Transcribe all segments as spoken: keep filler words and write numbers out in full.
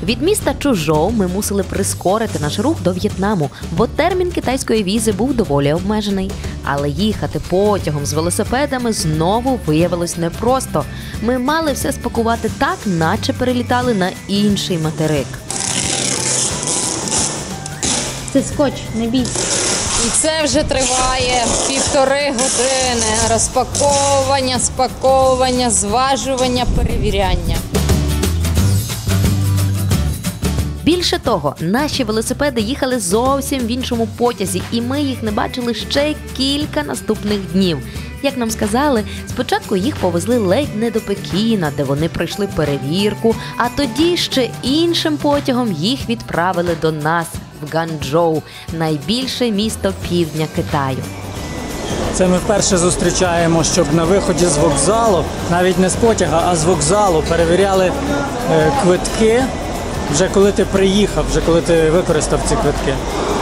Від міста Чжоу ми мусили прискорити наш рух до В'єтнаму, бо термін китайської візи був доволі обмежений. Але їхати потягом з велосипедами знову виявилось непросто. Ми мали все спакувати так, наче перелітали на інший материк. Це скотч, не бійся. І це вже триває півтори години. Розпаковування, спаковування, зважування, перевіряння. Більше того, наші велосипеди їхали зовсім в іншому потязі, і ми їх не бачили ще кілька наступних днів. Як нам сказали, спочатку їх повезли ледь не до Пекіна, де вони пройшли перевірку, а тоді ще іншим потягом їх відправили до нас, в Ганчжоу, найбільше місто півдня Китаю. Це ми вперше зустрічаємо, щоб на виході з вокзалу, навіть не з потяга, а з вокзалу перевіряли е, квитки, вже коли ти приїхав, вже коли ти використав ці квитки.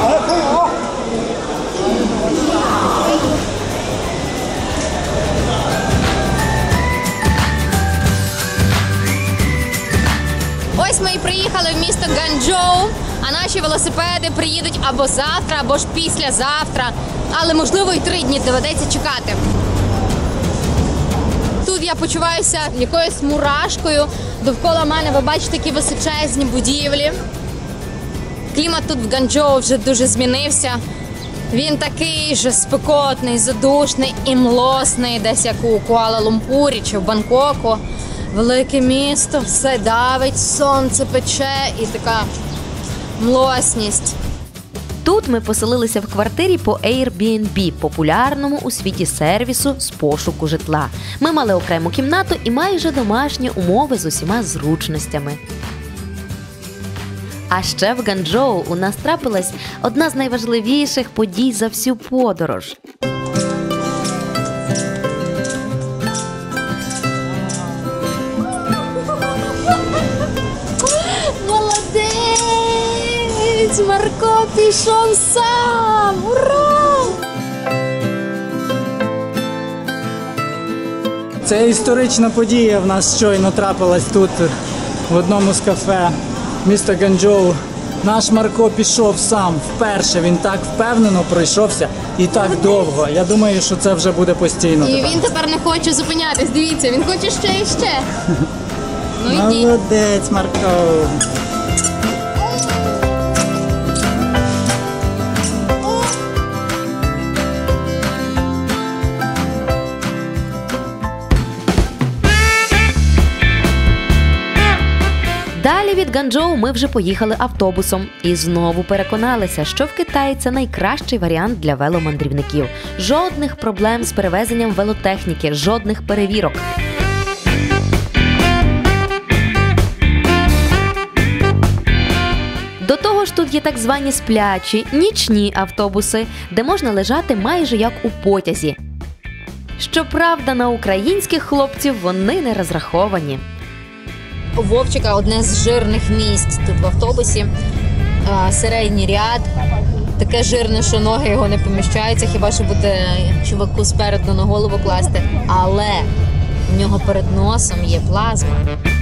Ось ми і приїхали в місто Ганчжоу, а наші велосипеди приїдуть або завтра, або ж післязавтра. Але, можливо, і три дні доведеться чекати. Тут я почуваюся якоюсь мурашкою. Довкола мене ви бачите такі височезні будівлі. Клімат тут в Ганчжоу вже дуже змінився. Він такий же спекотний, задушний і млосний, десь як у Куала-Лумпурі чи в Бангкоку. Велике місто, все давить, сонце пече і така млосність. Тут ми поселилися в квартирі по Airbnb, популярному у світі сервісу з пошуку житла. Ми мали окрему кімнату і майже домашні умови з усіма зручностями. А ще в Ганчжоу у нас трапилась одна з найважливіших подій за всю подорож. Марко пішов сам! Ура! Це історична подія в нас щойно трапилась тут, в одному з кафе міста Ганчжоу. Наш Марко пішов сам вперше, він так впевнено пройшовся і так довго. Я думаю, що це вже буде постійно. І він тепер не хоче зупинятись, дивіться, він хоче ще і ще. Ну йдіть. Молодець, Марко! Далі від Ганчжоу ми вже поїхали автобусом і знову переконалися, що в Китаї це найкращий варіант для веломандрівників. Жодних проблем з перевезенням велотехніки, жодних перевірок. До того ж, тут є так звані сплячі, нічні автобуси, де можна лежати майже як у потязі. Щоправда, на українських хлопців вони не розраховані. У Вовчика одне з жирних місць тут в автобусі. Середній ряд. Таке жирне, що ноги його не поміщаються, хіба що буде чуваку спереду на голову класти. Але в нього перед носом є плазма.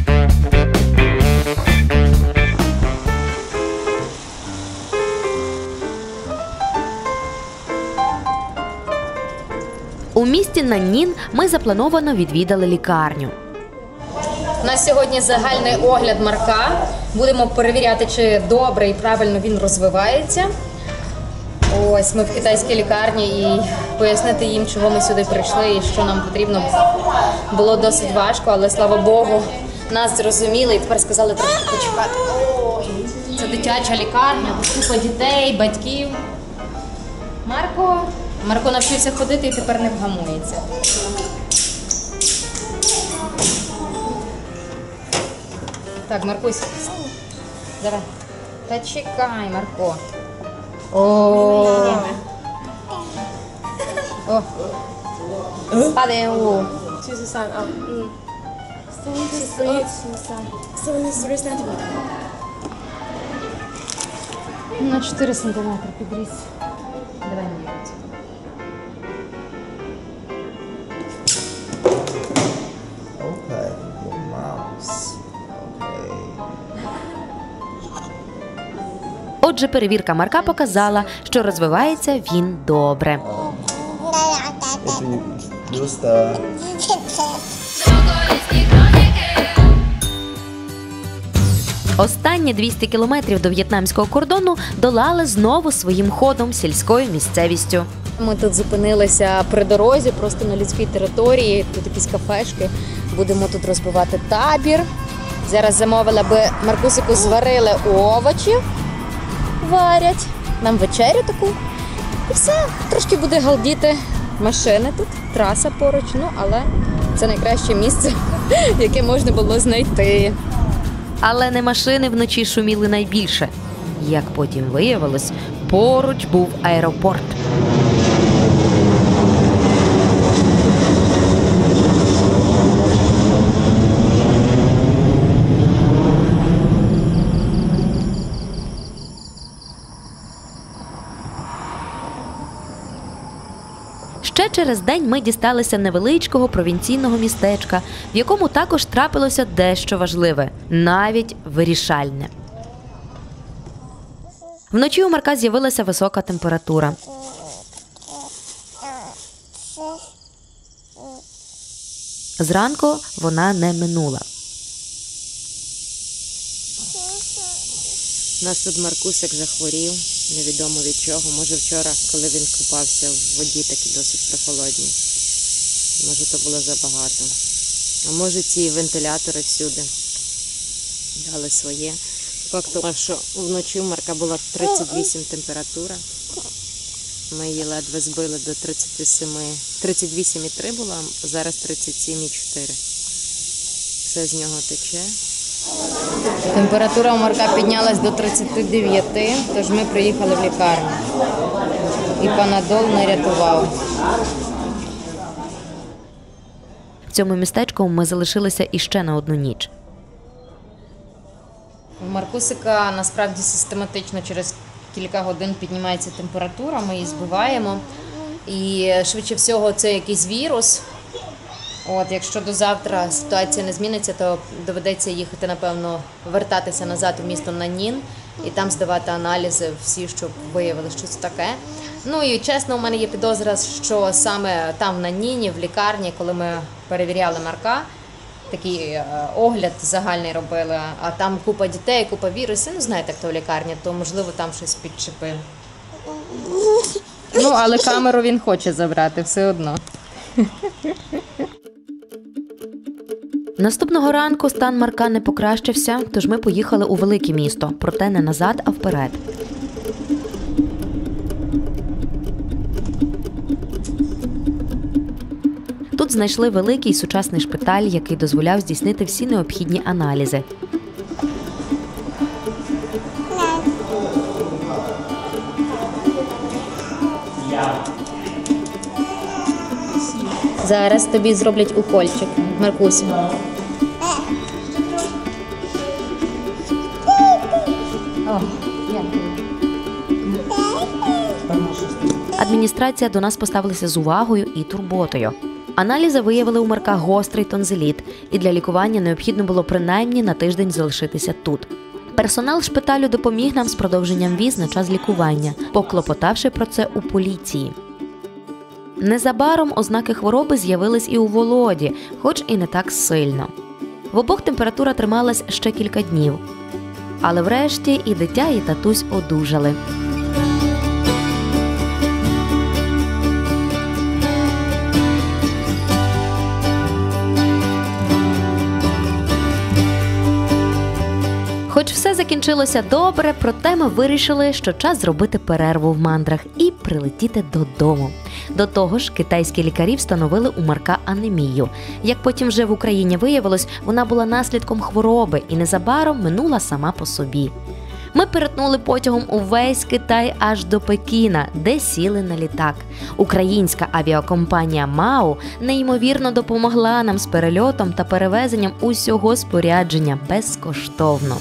У місті Наннін ми заплановано відвідали лікарню. У нас сьогодні загальний огляд Марка. Будемо перевіряти, чи добре і правильно він розвивається. Ось ми в китайській лікарні і пояснити їм, чого ми сюди прийшли і що нам потрібно, було досить важко, але слава Богу, нас зрозуміли і тепер сказали трохи почекати. Це дитяча лікарня, купа дітей, батьків. Марко, Марко навчився ходити і тепер не вгамується. Так, Маркусь, зараз. Та чекай, Марко. О. О. Падаю. На чотири сантиметри підріс. Давай міряти. Okay, your mouse. Okay. Отже, перевірка Марка показала, що розвивається він добре. Останні двісті кілометрів до в'єтнамського кордону долали знову своїм ходом сільською місцевістю. Ми тут зупинилися при дорозі, просто на людській території, тут якісь кафешки. Будемо тут розбивати табір. Зараз замовили, аби Маркусику зварили овочі, варять, нам вечерю таку. І все, трошки буде галдіти машини тут, траса поруч, ну, але це найкраще місце, яке можна було знайти. Але не машини вночі шуміли найбільше. Як потім виявилось, поруч був аеропорт. Ще через день ми дісталися невеличкого провінційного містечка, в якому також трапилося дещо важливе, навіть вирішальне. Вночі у Марка з'явилася висока температура. Зранку вона не минула. У нас тут Маркусик захворів, невідомо від чого. Може вчора, коли він купався в воді, такі досить прохолодні. Може то було забагато. А може ці вентилятори всюди дали своє. Факт того, що вночі у Марка була тридцять вісім температура. Ми її ледве збили до тридцять сім. тридцять вісім і три була, а зараз тридцять сім і чотири. Все з нього тече. Температура у Марка піднялась до тридцяти дев'яти, тож ми приїхали в лікарню. І панадол не рятував. В цьому містечку ми залишилися іще на одну ніч. У Маркусика насправді систематично через кілька годин піднімається температура, ми її збиваємо. І швидше всього це якийсь вірус. От, якщо до завтра ситуація не зміниться, то доведеться їхати, напевно, вертатися назад у місто Наньнін і там здавати аналізи всі, щоб виявили, що це таке. Ну і чесно, у мене є підозра, що саме там в Наньніні, в лікарні, коли ми перевіряли Марка, такий е, огляд загальний робили, а там купа дітей, купа вірусів, ну знаєте, хто в лікарні, то можливо там щось підчепив. Ну, але камеру він хоче забрати все одно. Наступного ранку стан Марка не покращився, тож ми поїхали у велике місто, проте не назад, а вперед. Тут знайшли великий сучасний шпиталь, який дозволяв здійснити всі необхідні аналізи. Зараз тобі зроблять укольчик, Маркусю. Адміністрація до нас поставилася з увагою і турботою. Аналізи виявили у Марка гострий тонзиліт, і для лікування необхідно було принаймні на тиждень залишитися тут. Персонал шпиталю допоміг нам з продовженням віз на час лікування, поклопотавши про це у поліції. Незабаром ознаки хвороби з'явились і у Володі, хоч і не так сильно. В обох температура трималась ще кілька днів. Але врешті і дитя, і татусь одужали. Хоч все закінчилося добре, проте ми вирішили, що час зробити перерву в мандрах і прилетіти додому. До того ж, китайські лікарі встановили у Марка анемію. Як потім вже в Україні виявилось, вона була наслідком хвороби і незабаром минула сама по собі. Ми перетнули потягом увесь Китай аж до Пекіна, де сіли на літак. Українська авіакомпанія МАУ неймовірно допомогла нам з перельотом та перевезенням усього спорядження безкоштовно.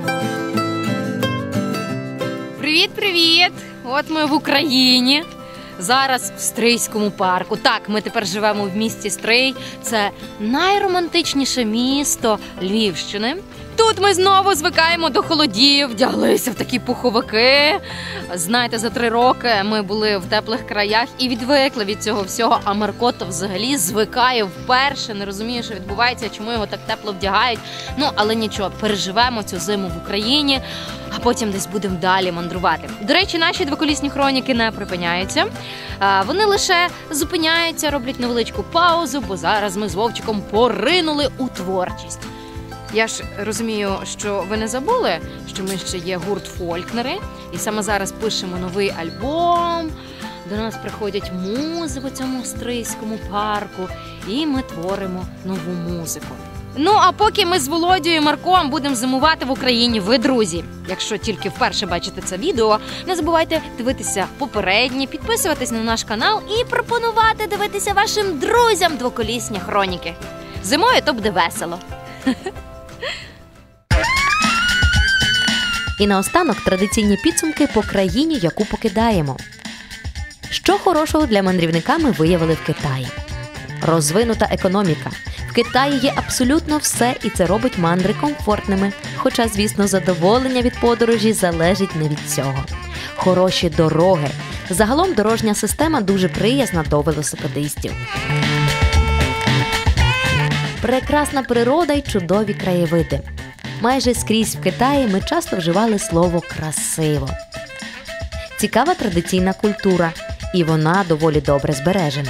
Привіт-привіт! От ми в Україні. зараз в Стрийському парку. Так, ми тепер живемо в місті Стрий. Це найромантичніше місто Львівщини. Тут ми знову звикаємо до холодів, вдяглися в такі пуховики. Знаєте, за три роки ми були в теплих краях і відвикли від цього всього, а Марко то взагалі звикає вперше, не розуміє, що відбувається, чому його так тепло вдягають. Ну, але нічого, переживемо цю зиму в Україні, а потім десь будемо далі мандрувати. До речі, наші двоколісні хроніки не припиняються. Вони лише зупиняються, роблять невеличку паузу, бо зараз ми з Вовчиком поринули у творчість. Я ж розумію, що ви не забули, що ми ще є гурт «Фолькнери», і саме зараз пишемо новий альбом, до нас приходять музи в цьому Стрийському парку, і ми творимо нову музику. Ну, а поки ми з Володією і Марком будемо зимувати в Україні, ви, друзі, якщо тільки вперше бачите це відео, не забувайте дивитися попередні, підписуватись на наш канал і пропонувати дивитися вашим друзям двоколісні хроніки. Зимою то буде весело. І наостанок традиційні підсумки по країні, яку покидаємо. Що хорошого для мандрівника ми виявили в Китаї? Розвинута економіка. В Китаї є абсолютно все, і це робить мандри комфортними. Хоча, звісно, задоволення від подорожі залежить не від цього. Хороші дороги. Загалом дорожня система дуже приязна до велосипедистів. Прекрасна природа й чудові краєвиди. Майже скрізь в Китаї ми часто вживали слово «красиво». Цікава традиційна культура, і вона доволі добре збережена.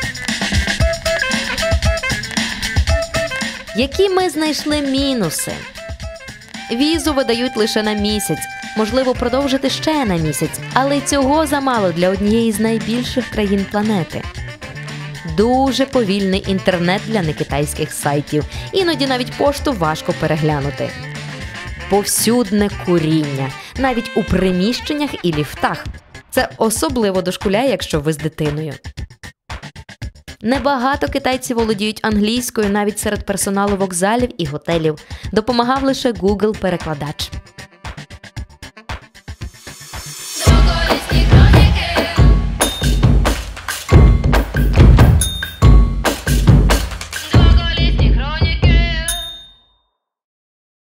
Які ми знайшли мінуси? Візу видають лише на місяць, можливо продовжити ще на місяць, але й цього замало для однієї з найбільших країн планети. Дуже повільний інтернет для некитайських сайтів, іноді навіть пошту важко переглянути. Повсюдне куріння, навіть у приміщеннях і ліфтах. Це особливо дошкуляє, якщо ви з дитиною. Небагато китайців володіють англійською навіть серед персоналу вокзалів і готелів. Допомагав лише Google-перекладач.